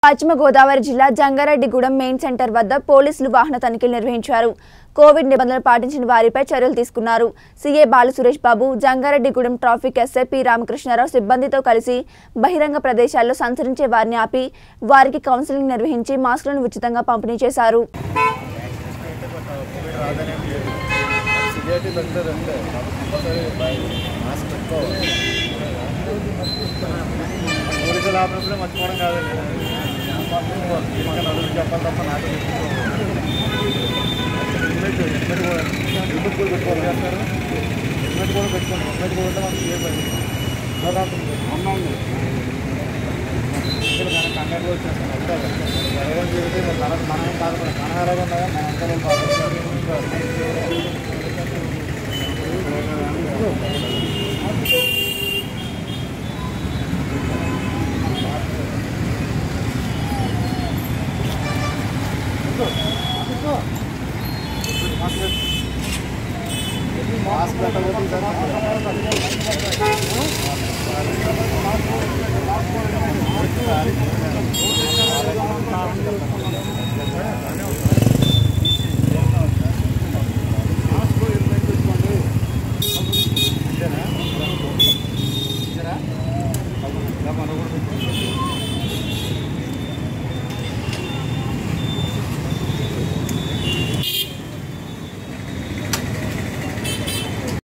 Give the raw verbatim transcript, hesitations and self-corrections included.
పశ్చిమ గోదావరి జిల్లా Jangareddygudem main centre వద్ద పోలీసులు వాహన తనిఖీలు నిర్వహించారు. కోవిడ్ నిబంధనలు పాటించిన వారిపై చర్యలు తీసుకున్నారు. CA Bala Suresh Babu, Jangareddygudem traffic SI P Ramakrishnarao సిబ్బందితో కలిసి బహిరంగ ప్రదేశాల్లో సంచరించే వారిని ఆపి వారికి కౌన్సిలింగ్ నిర్వహించి మాస్కులను ఉచితంగా పంపిణీ చేశారు. మర్చిపోవడం కాదండి, చెప్పాలి తప్ప నాకు హెల్మెట్ హెల్మెట్ కూడా హెల్మెట్ కూడా పెట్టుకోవాలి చేస్తారు. హెల్మెట్ కూడా పెట్టుకోండి. హెల్మెట్ కూడా మాకు సేఫ్ అయింది. ఇక్కడ కంగారు వచ్చేస్తాను అంటారు. ఎవరైనా చేస్తే మన మనం బాధపడ మనం ఎలాగ ఉన్నాయో మన అంతా బాధపడతారు. మాస్క్ పెట్టబోతుంది సార్.